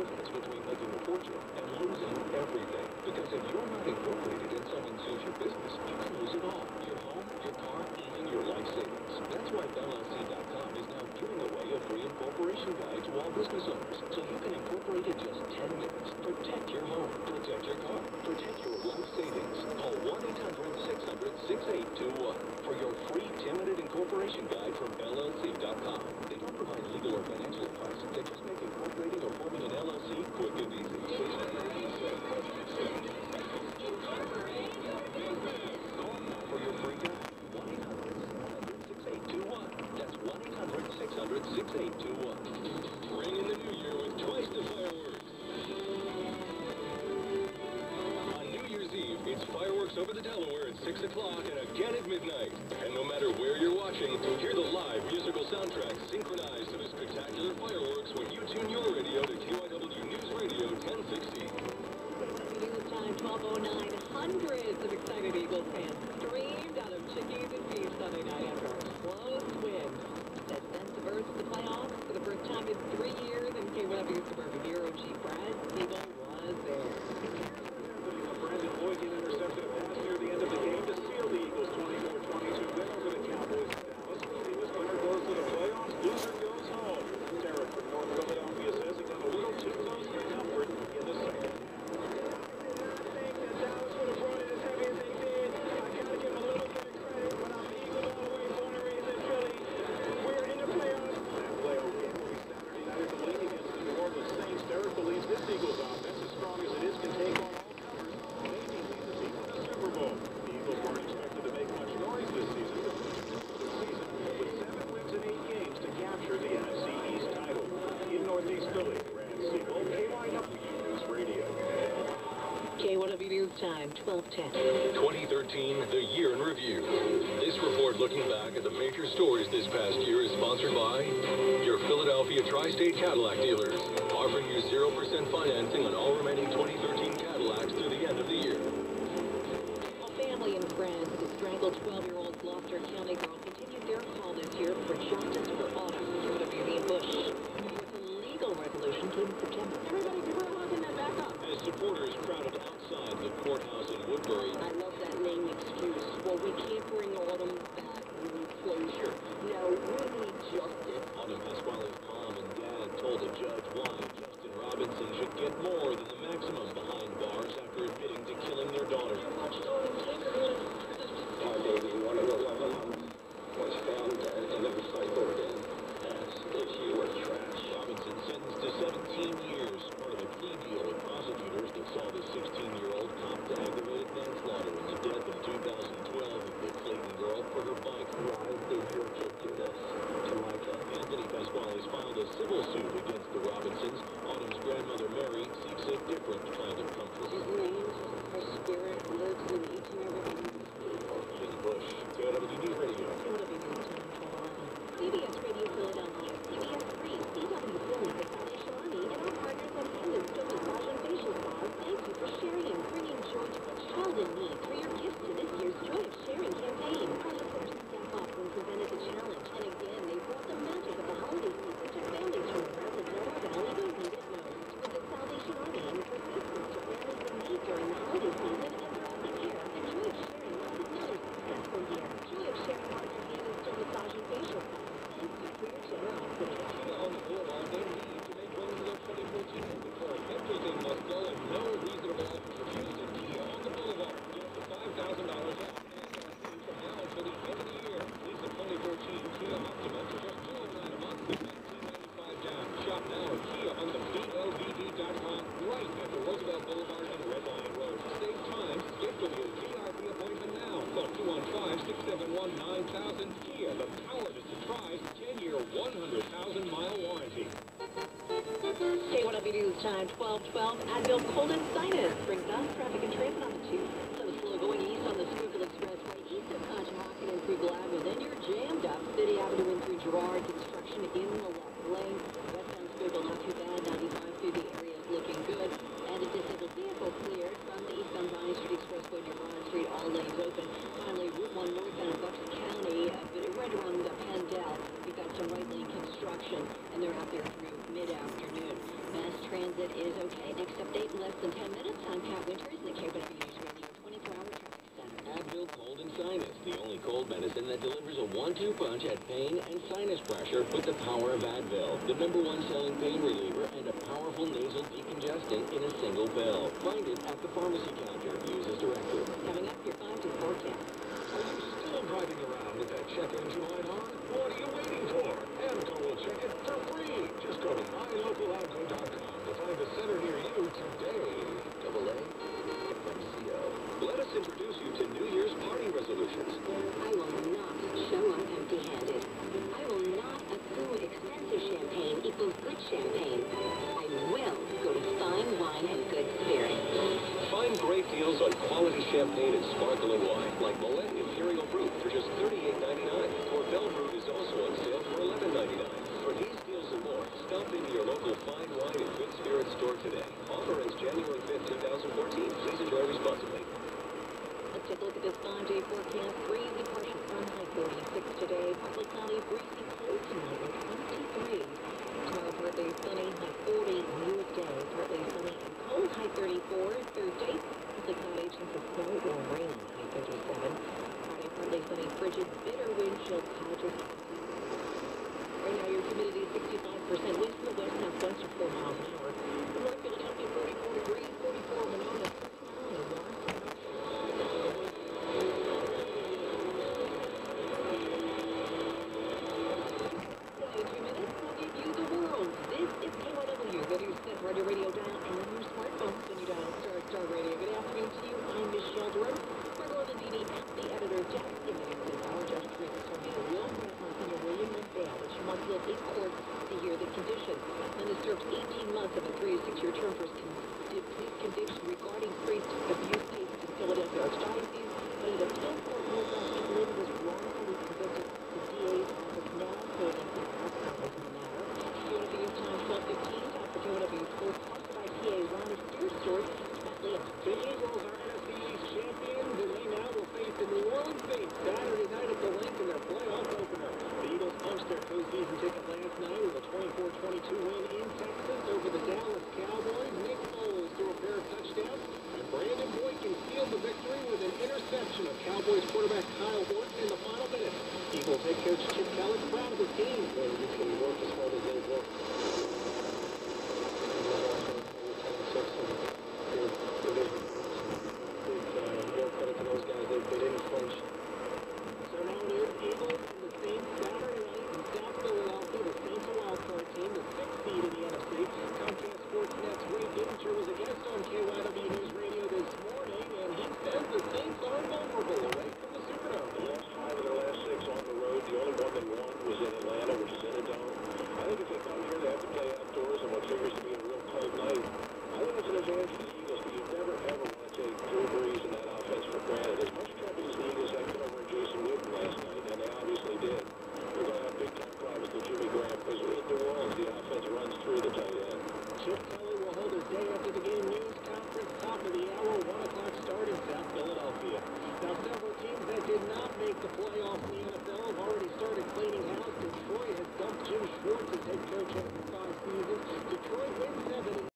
difference between making a fortune and losing everything. Because if you're not incorporated in someone sues your business, you can lose it all. Your home, your car, even your life savings. That's why LLC.com is now giving away a free incorporation guide to all business owners. So you can incorporate in just 10 minutes. Protect your home, protect your car, protect your life savings. Call 1-800-600-6821 for your free 10-minute incorporation guide from LLC.com. They don't provide legal or financial advice. They just make incorporating or forming an LLC quick and easy. For your free guide, 1-800-600-6821. That's 1-800-600-6821. Ring in the new year with twice the fireworks. On New Year's Eve, it's fireworks over the Delaware at 6 o'clock and again at midnight. And no matter where you're watching, hear the live musical soundtrack synchronized to the spectacular fireworks when you tune your radio to KYW News Radio 1060. News time 12:09. Hundreds of excited Eagles fans streamed out of Chickies and Beef Sunday night after a close win that sent the Birds to the playoffs for the first time in 3 years. And KYW suburban hero Chief Brad Siegel was there. Brandon Lloyd intercepted a pass near the end of the game to seal the Eagles' 24-22 win over the Cowboys in Dallas. Famous winner goes to the playoffs, loser goes home. Derek from North Philadelphia says he got a little too close for comfort in the second. KYW News Time, 12:10. 2013, the year in review. This report looking back at the major stories this past year is sponsored by your Philadelphia Tri-State Cadillac dealers, offering you 0% financing on all remaining 2013 Cadillacs through the end of the year. Well, family and friends of the strangled 12-year-old Gloucester County girl continued their call this year for justice for Autumn. KYW Bush. It's a legal resolution came in September. Everybody, people are locking that back up. As supporters crowded outside the courthouse in Woodbury. I love that lame excuse. Well, we can't bring Autumn back. We need closure. No, we need justice. Autumn Pasquale's mom and dad told a judge why Justin Robinson should get more than the maximum behind bars after admitting to killing their daughter. Our baby, one of the 11 was found dead in the recycle bin. As if she were trash. Robinson sentenced to 17 years, part of a plea deal with prosecutors that saw the 16-year-old cop to aggravated manslaughter in the death in 2012 of the Clayton girl for her bike. Why did your kid do this to my kid? Anthony Pasquale has filed a civil suit against the Robinsons. Autumn's grandmother, Mary, seeks a different kind of comfort. His name, her spirit, lives in each and every one of these people. Jenny Bush, KYW News Radio. KYW News Time, 12:11. CBS Radio Philadelphia, CBS 3, CW Philly, the Salvation Army, and our partners at Hannah's Skin Massage and Facial Spas. Thank you for sharing and bringing joy to a child in need for your gift to this year's Joy of Sharing campaign. Our listeners and staff often presented the challenge, and again, they brought the magic of the holiday season to families from around the Delaware Valley who need it most. With the Salvation Army and its assistance to families in need during the holiday season and throughout the year, and Joy of Sharing wants another successful year. Joy of Sharing partners Hannah's Skin Massage and Facial Spas. Thank you for your generosity. On the boulevard, they need to make one of their 2014 inventory. Everything must go and no reasonable offers refused at Kia on the boulevard. Get up to $5,000 off and from now until the end of the year. Lease a 2014 Kia Optima for just $209 a month with $19.95 down. Shop now at Kia on the BOVD.com right at the Roosevelt Boulevard and Red Lion Road. Save time. Schedule your VIP appointment now. Call 215-671-9000. Kia, the power to surprise. 10-year, 100,000-mile warranty. KYW News Time, 12:12. Advil cold and sinus brings us traffic and transit on the 2. So slow going east on the Schuylkill Expressway, east of Conshohocken and Kruger Avenue. Then you're jammed up. City Avenue in through Girard. Construction in the left lane. Westbound Schuylkill, not too bad. 95 through the area is looking good. And a disabled vehicle cleared from the eastbound Vine Street Expressway near Broad Street. All lanes open. Finally, Route 1 northbound Bucks County, right around Pendel. You've got some right lane construction, and they're out there through mid-afternoon. Mass transit is medicine that delivers a 1-2 punch at pain and sinus pressure with the power of Advil, the #1 selling pain reliever and a powerful nasal decongestant in a single pill. Find it at the pharmacy counter. Use as directed. Coming up, your 5 to forecast. Are you still driving around with that check engine light on? What are you waiting for? AMCO will check it for free. Just go to mylocalauto.com to find a center near you today. AA-MCO. Let us introduce you to New Year's party resolutions. I will not show up empty-handed. I will not assume expensive champagne equals good champagne. I will go to fine wine and good spirits. Find great deals on quality champagne and sparkling wine, like Moet Imperial Brut for just $38.99, or Belle Brut is also on sale for $11.99. For these deals and more, stop into your local fine wine and good spirits store today. Offer ends January 5th, 2014. Please enjoy responsibly. Let's take a look at this 5-day forecast. Breezy, partial sun, high 46 today. Partly cloudy, breezy, cold tonight at 23. Tomorrow, partly sunny, high 40. New day, partly sunny and cold, high 34. Thursday, partly cloudy, chance of snow or rain, high 37. Friday, partly sunny, frigid, bitter wind chill, high just. Right now, your humidity is 65%. Winds from the west, southwest are 4 miles an hour. North Philadelphia, 44 degrees, 44 Monona, 69 Warren. 22 minutes will give you the world. This is KYW, whether you set radio dial and on your smartphone, then you dial Star Radio. Good afternoon to you. I'm Michelle Durham. Margot Landini, the editor, Jack in the news hour, Judge Teresa Tornado Will, Senior William and bail, but she must appeal 8 courts to hear the condition. And has served 18 months of a 3 to 6 year term for police conviction regarding priest abuse cases in Philadelphia Archdiocese, but in a 10-court ruling last week, Lynn was wrongfully convicted. The DA's office now holding a press conference in the matter. KYW time 12:15, time for KYW Sports, sponsored by PA Ronnie Steer Stores. The Eagles are NFC East champions, and they now will face the New Orleans Saints Saturday night at the Link in their playoff opener. The Eagles punched their postseason ticket last night with a 24-22 win in Texas over the Dallas Cowboys. Nick Foles threw a pair of touchdowns, and Brandon Boykin sealed the victory with an interception of Cowboys quarterback Kyle Orton in the final minutes. Eagles head coach Chip Kelly proud of his team. It's going to work as hard as they've worked. More credit to those guys. They didn't flinch. So now it is Eagles and the Saints Saturday night in South Philadelphia. The Saints a wildcard team, the 6th seed in the NFC. Comcast Sportsnet's Ray Divinger was a guest on KYW News Radio this morning, and he says the Saints are vulnerable away from the Superdome. They lost 5 of their last 6 on the road. The only one they won was in Atlanta, which is in a dome. I think if they come here, they have to play outdoors on what figures to be a real cold night. I think it's an advantage to the Eagles, but you never, ever want to take Drew Brees and that offense for granted. As much trouble as the Eagles had put over Jason Witten last night, and they obviously did, they're going to have big-time problems with Jimmy Graham, because in New Orleans, the offense runs through the tight end. Chip Kelly will hold his day after the game news conference, top of the hour, 1 o'clock start in South Philadelphia. Now, several teams that did not make the playoffs in the NFL have already started cleaning house. Detroit has dumped Jim Schwartz as head coach after 5 seasons. Detroit wins 7.